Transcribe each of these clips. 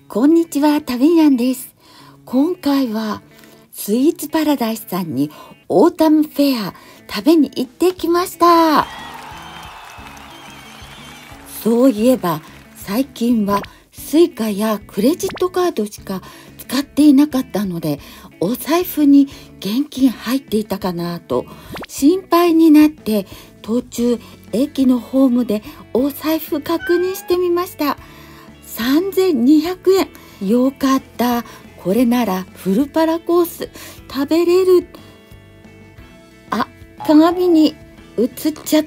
こんにちは、タビニャンです。今回はスイーツパラダイスさんにオータムフェア食べに行ってきました。そういえば最近はスイカやクレジットカードしか使っていなかったので、お財布に現金入っていたかなと心配になって、途中駅のホームでお財布確認してみました。3200円。よかった。これならフルパラコース食べれる。あ、鏡に映っちゃった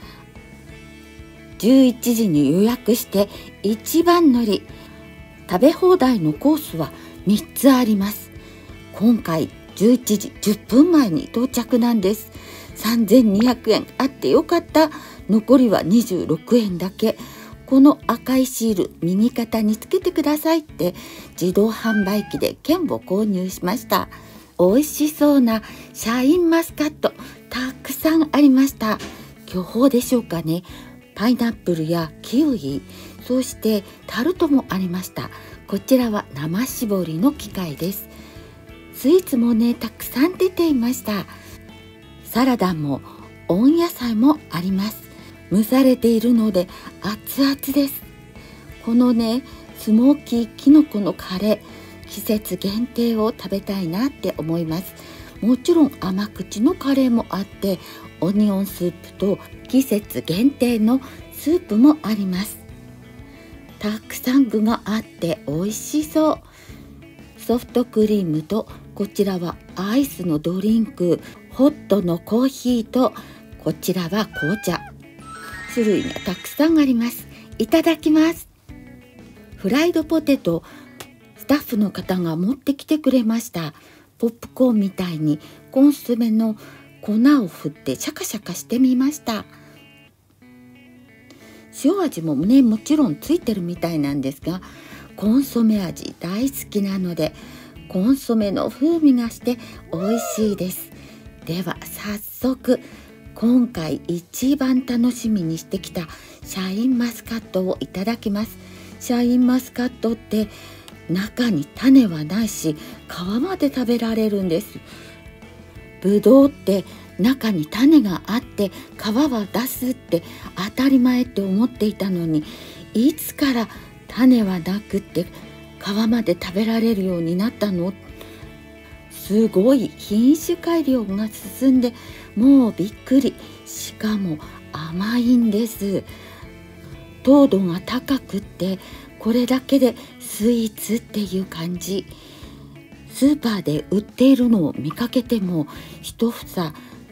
。11時に予約して一番乗り。食べ放題のコースは3つあります。今回11時10分前に到着なんです。3200円あってよかった。残りは26円だけ。この赤いシール右肩につけてくださいって自動販売機で券を購入しました。美味しそうなシャインマスカットたくさんありました。巨峰でしょうかね。パイナップルやキウイ、そしてタルトもありました。こちらは生搾りの機械です。スイーツもね、たくさん出ていました。サラダも温野菜もあります。蒸されているので熱々です。このね、スモーキーキノコのカレー、季節限定を食べたいなって思います。もちろん甘口のカレーもあって、オニオンスープと季節限定のスープもあります。たくさん具があって美味しそう。ソフトクリームと、こちらはアイスのドリンク、ホットのコーヒーと、こちらは紅茶。種類がたくさんあります。いただきます。フライドポテト、スタッフの方が持ってきてくれました。ポップコーンみたいにコンソメの粉を振ってシャカシャカしてみました。塩味もね、もちろんついてるみたいなんですが、コンソメ味大好きなので、コンソメの風味がして美味しいです。では早速、今回一番楽しみにしてきたシャインマスカットをいただきます。シャインマスカットって中に種はないし、皮まで食べられるんです。ぶどうって中に種があって皮は出すって当たり前って思っていたのに、いつから種はなくって皮まで食べられるようになったの？すごい品種改良が進んで、もうびっくり。しかも甘いんです。糖度が高くって、これだけでスイーツっていう感じ。スーパーで売っているのを見かけても、一房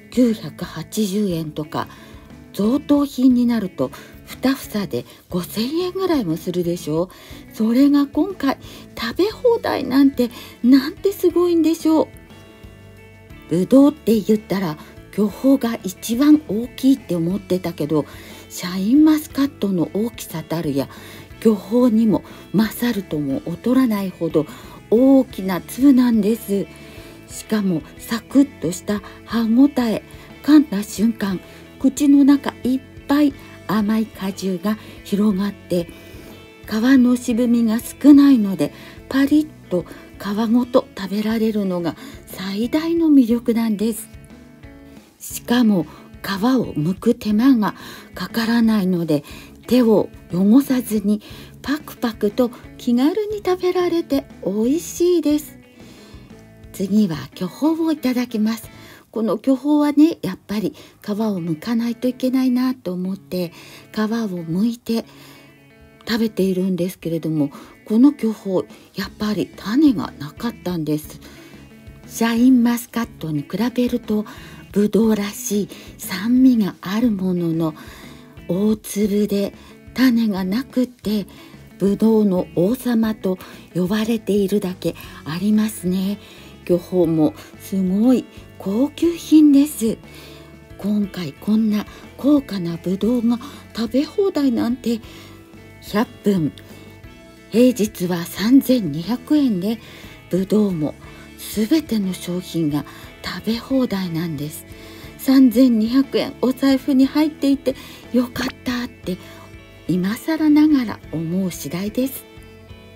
980円とか、贈答品になると2房で5000円ぐらいもするでしょ。それが今回食べ放題なんてすごいんでしょう。ぶどうって言ったら巨峰が一番大きいって思ってたけど、シャインマスカットの大きさたるや巨峰にも勝るとも劣らないほど大きな粒なんです。しかもサクッとした歯ごたえ、噛んだ瞬間口の中いっぱい甘い果汁が広がって、皮の渋みが少ないのでパリッと皮ごと食べられるのが最大の魅力なんです。しかも皮を剥く手間がかからないので、手を汚さずにパクパクと気軽に食べられて美味しいです。次は巨峰をいただきます。この巨峰はね、やっぱり皮を剥かないといけないなと思って皮を剥いて食べているんですけれども、この巨峰やっぱり種がなかったんです。シャインマスカットに比べるとぶどうらしい酸味があるものの、大粒で種がなくって、ぶどうの王様と呼ばれているだけありますね。巨峰もすごい高級品です。今回こんな高価なぶどうが食べ放題なんて、100分平日は3200円で、ぶどうもすべての商品が食べ放題なんです。3200円お財布に入っていてよかったって今更ながら思う次第です。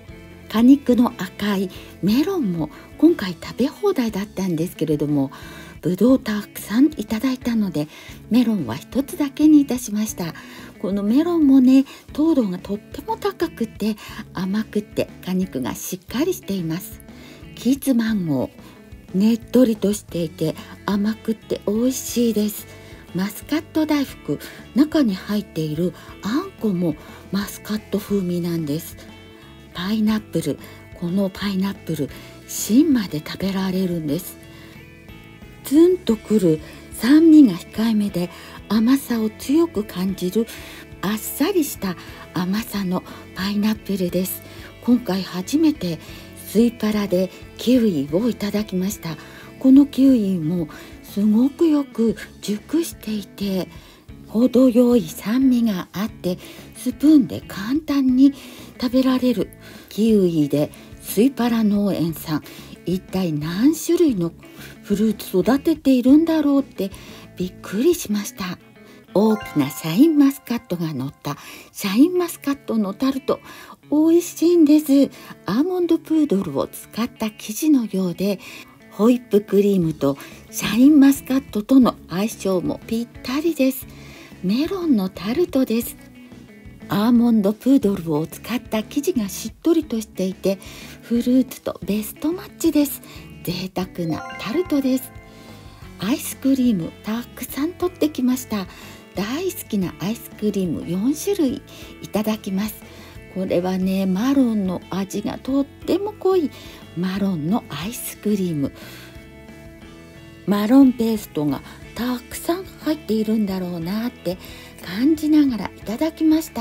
果肉の赤いメロンも今回食べ放題だったんですけれども、ぶどうたくさんいただいたのでメロンは一つだけにいたしました。このメロンもね、糖度がとっても高くて甘くて果肉がしっかりしています。キーツマンゴー、ねっとりとしていて甘くて美味しいです。マスカット大福、中に入っているあんこもマスカット風味なんです。パイナップル、このパイナップル芯まで食べられるんです。ツンとくる酸味が控えめで甘さを強く感じるあっさりした甘さのパイナップルです。今回初めてスイパラでキウイをいただきました。このキウイもすごくよく熟していて程よい酸味があって、スプーンで簡単に食べられるキウイで、スイパラ農園さん一体何種類のフルーツ育てているんだろうってびっくりしました。大きなシャインマスカットが乗ったシャインマスカットのタルト、美味しいんです。アーモンドプードルを使った生地のようで、ホイップクリームとシャインマスカットとの相性もぴったりです。メロンのタルトです。アーモンドプードルを使った生地がしっとりとしていてフルーツとベストマッチです。贅沢なタルトです。アイスクリームたくさん取ってきました。大好きなアイスクリーム4種類いただきます。これはね、マロンの味がとっても濃いマロンのアイスクリーム。マロンペーストがたくさん入っているんだろうなって感じながらいただきました。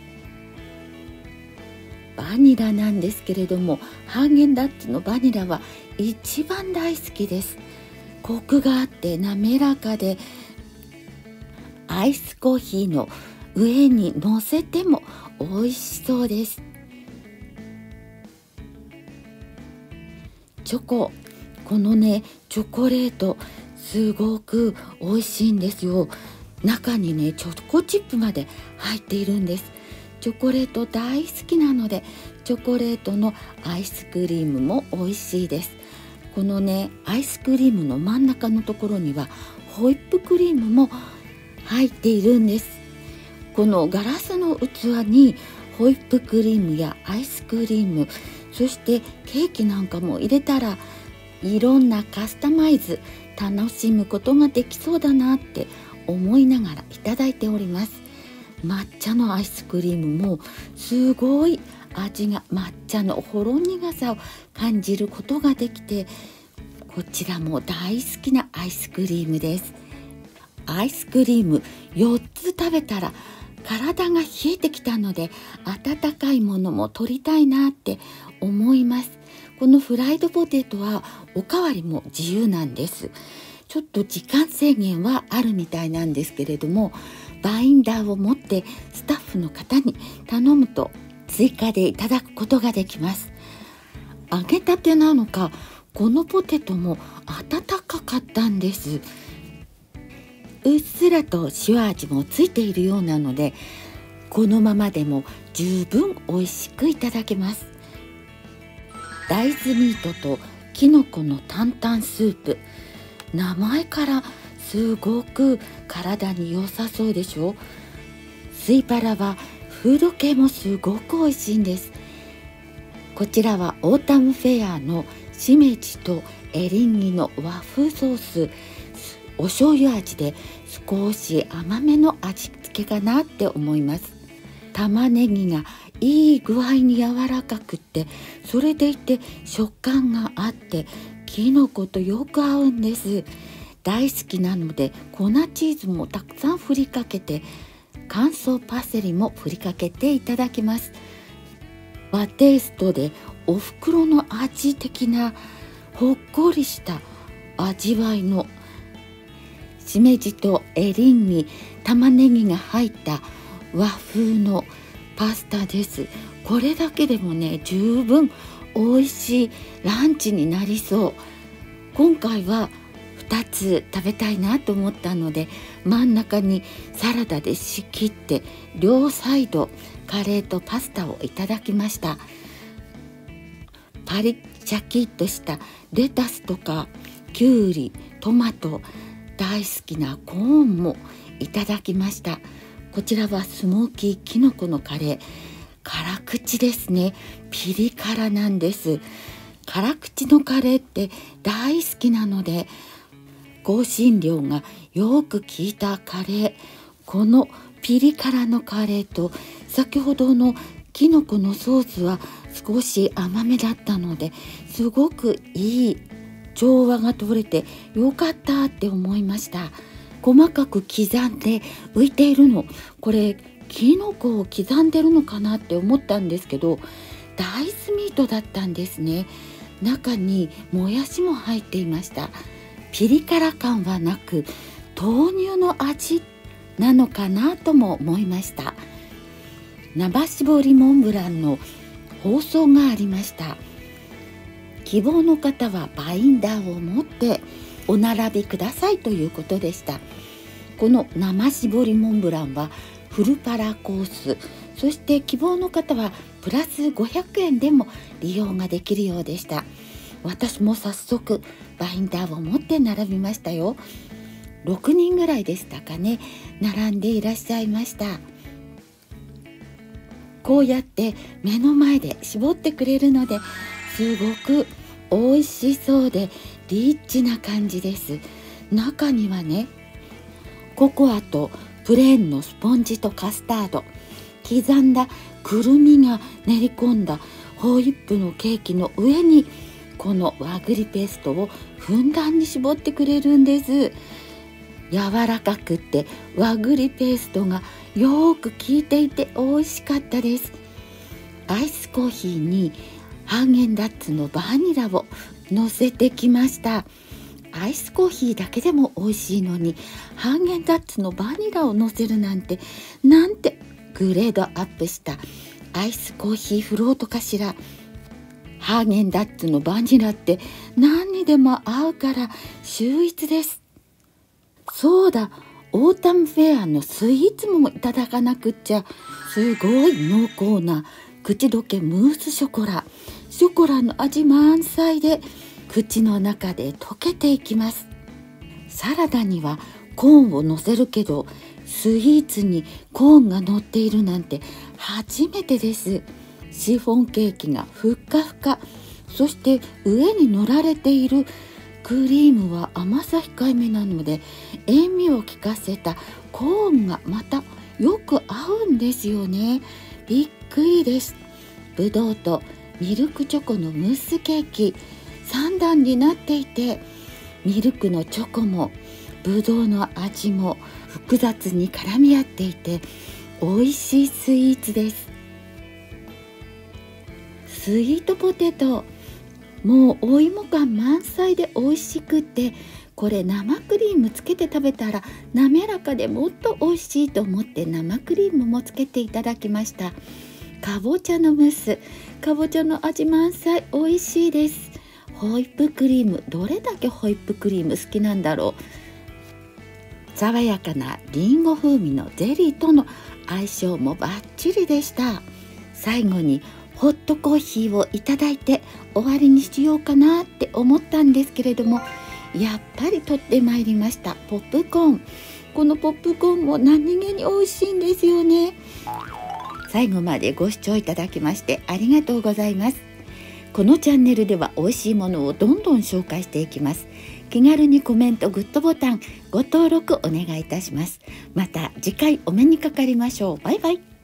バニラなんですけれども、ハーゲンダッツのバニラは一番大好きです。コクがあって滑らかで、アイスコーヒーの上に乗せても美味しそうです。チョコ、このねチョコレートすごく美味しいんですよ。中にねチョコチップまで入っているんです。チョコレート大好きなので、チョコレートのアイスクリームも美味しいです。このねアイスクリームの真ん中のところにはホイップクリームも入っているんです。このガラスの器にホイップクリームやアイスクリーム、そしてケーキなんかも入れたら、いろんなカスタマイズ楽しむことができそうだなって思いながらいただいております。抹茶のアイスクリームもすごい味が抹茶のほろ苦さを感じることができて、こちらも大好きなアイスクリームです。アイスクリーム4つ食べたら体が冷えてきたので、温かいものも取りたいなって思います。このフライドポテトはおかわりも自由なんです。ちょっと時間制限はあるみたいなんですけれども、バインダーを持ってスタッフの方に頼むと追加でいただくことができます。揚げたてなのか、このポテトも温かかったんです。うっすらと塩味もついているようなので、このままでも十分美味しくいただけます。大豆ミートときのこの担々スープ、名前からすごく体に良さそうでしょ。スイパラはフード系もすごく美味しいんです。こちらはオータムフェアのしめじとエリンギの和風ソース、お醤油味で少し甘めの味付けかなって思います。玉ねぎがいい具合に柔らかくって、それでいて食感があってきのことよく合うんです。大好きなので粉チーズもたくさん振りかけて、乾燥パセリも振りかけていただきます。和テイストでお袋の味的なほっこりした味わいのしめじとエリンギ、玉ねぎが入った和風のパスタです。これだけでもね十分美味しいランチになりそう。今回は2つ食べたいなと思ったので、真ん中にサラダで仕切って両サイドカレーとパスタをいただきました。 パリッシャキッとしたレタスとかきゅうり、トマト、大好きなコーンもいただきました。こちらはスモーキーきのこのカレー、辛口ですね。ピリ辛なんです。辛口のカレーって大好きなので、香辛料がよく効いたカレー、このピリ辛のカレーと先ほどのきのこのソースは少し甘めだったので、すごくいい調和が取れてよかったって思いました。細かく刻んで浮いているの、これきのこを刻んでるのかなって思ったんですけど、大豆ミートだったんですね。中にもやしも入っていました。ピリ辛感はなく豆乳の味なのかなとも思いました。生搾りモンブランの包装がありました。希望の方はバインダーを持ってお並びくださいということでした。この生搾りモンブランはフルパラコース、そして希望の方はプラス500円でも利用ができるようでした。私も早速バインダーを持って並びましたよ。6人ぐらいでしたかね、並んでいらっしゃいました。こうやって目の前で絞ってくれるので、すごく美味しそうでリッチな感じです。中にはね、ココアとプレーンのスポンジとカスタード、刻んだくるみが練り込んだホイップのケーキの上にこの和栗ペーストをふんだんに絞ってくれるんです。柔らかくって和栗ペーストがよく効いていて美味しかったです。アイスコーヒーにハーゲンダッツのバニラを乗せてきました。アイスコーヒーだけでも美味しいのに、ハーゲンダッツのバニラを乗せるなんてグレードアップしたアイスコーヒーフロートかしら。ハーゲンダッツのバニラって何にでも合うから秀逸です。そうだ、オータムフェアのスイーツもいただかなくっちゃ。すごい濃厚な口どけムースショコラ、ショコラの味満載で口の中で溶けていきます。サラダにはコーンを乗せるけど、スイーツにコーンが乗っているなんて初めてです。シフォンケーキがふっかふか、そして上に乗られているクリームは甘さ控えめなので、塩味を効かせたコーンがまたよく合うんですよね。びっくりです。ぶどうとミルクチョコのムースケーキ3段になっていて、ミルクのチョコもぶどうの味も複雑に絡み合っていて美味しいスイーツです。スイートポテトもうお芋感満載で美味しくって、これ生クリームつけて食べたら滑らかでもっと美味しいと思って生クリームもつけていただきました。かぼちゃのムース、かぼちゃの味満載、美味しいです。ホイップクリーム、どれだけホイップクリーム好きなんだろう。爽やかなリンゴ風味のゼリーとの相性もバッチリでした。最後にホットコーヒーをいただいて終わりにしようかなって思ったんですけれども、やっぱり取ってまいりましたポップコーン。このポップコーンも何気に美味しいんですよね。最後までご視聴いただきましてありがとうございます。このチャンネルでは美味しいものをどんどん紹介していきます。気軽にコメント、グッドボタン、ご登録お願いいたします。また次回お目にかかりましょう。バイバイ。